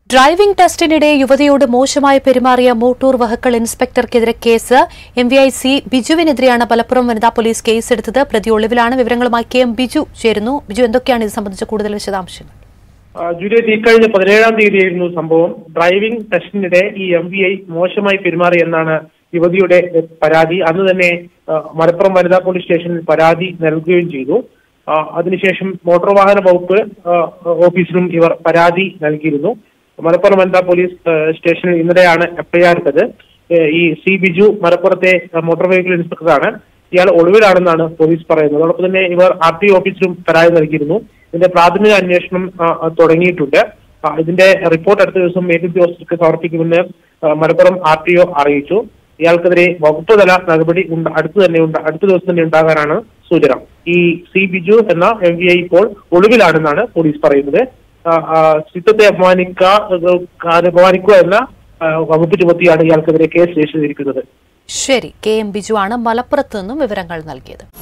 Driving ടെസ്റ്റിനിടെ യുവതിയോട് മോശമായി പെരുമാറിയ മോട്ടോർ വെഹിക്കിൾ ഇൻസ്പെക്ടർക്കെതിരെ കേസ്. MVIC ബിജുവിനെതിരെയാണ് മലപ്പുറം വനിതാ പോലീസ് കേസെടുത്തത്. പ്രതി ഒളിവിലാണ്. വിവരങ്ങളുമായി KM ബിജു ചേരുന്നു. ബിജു, എന്തൊക്കെയാണ് ഇത് സംബന്ധിച്ച കൂടുതൽ വിശദാംശങ്ങൾ? ജൂലിയറ്റ്, ഇക്കഴിഞ്ഞ 17-ാം തീയതിയായിരുന്നു സംഭവം. ഡ്രൈവിംഗ് ടെസ്റ്റിനിടെ ഈ MVI മോശമായി പെരുമാറി എന്നാണ് യുവതിയുടെ പരാതി. അന്ന് തന്നെ മലപ്പുറം വനിതാ പോലീസ് സ്റ്റേഷനിൽ പരാതി നൽകുകയും ചെയ്തു. അതിനുശേഷം മോട്ടോർ വാഹന വകുപ്പ് ഓഫീസിലും ഇവർ പരാതി നൽകിയിരുന്നു. മലപ്പുറം വനിതാ പോലീസ് സ്റ്റേഷനിൽ ഇന്നലെയാണ് FIR ഇട്ടത്. ഈ C ബിജു മലപ്പുറത്തെ മോട്ടോർ വെഹിക്കിൾ ഇൻസ്പെക്ടറാണ്. ഇയാൾ ഒളിവിലാണെന്നാണ് പോലീസ് പറയുന്നത്. അതോടൊപ്പം തന്നെ ഇവർ RTO ഓഫീസിലും പരാതി നൽകിയിരുന്നു. ഇതിന്റെ പ്രാഥമിക അന്വേഷണം തുടങ്ങിയിട്ടുണ്ട്. ഇതിന്റെ റിപ്പോർട്ട് അടുത്ത ദിവസം മേലുദ്യോഗസ്ഥർക്ക് സമർപ്പിക്കുമെന്ന് മലപ്പുറം RTO അറിയിച്ചു. ഇയാൾക്കെതിരെ വകുപ്പ് തല നടപടി അടുത്ത ദിവസം തന്നെ ഉണ്ടാകാനാണ് സൂചന. ഈ C ബിജു എന്ന MVI ഇപ്പോൾ ഒളിവിലാണെന്നാണ് പോലീസ് പറയുന്നത്. ശുചിത്വത്തെ അപമാനിക്കുക എന്ന വകുപ്പ് ചുമത്തിയാണ് ഇയാൾക്കെതിരെ കേസ് രജിസ്റ്റർ ചെയ്തിരിക്കുന്നത്. ശരി, KM ബിജു ആണ് മലപ്പുറത്ത് നിന്നും വിവരങ്ങൾ നൽകിയത്.